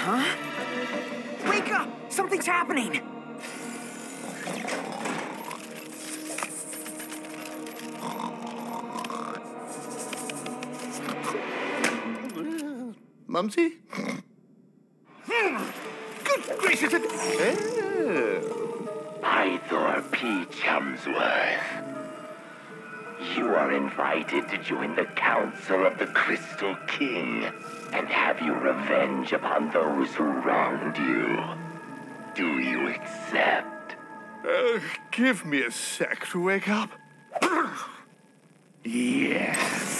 Wake up! Something's happening! Mumsy? Good gracious! Pythor P. Chumsworth. You are invited to join the Council of the Crystal King and have your revenge upon those who wronged you. Do you accept? Give me a sec to wake up. Yes.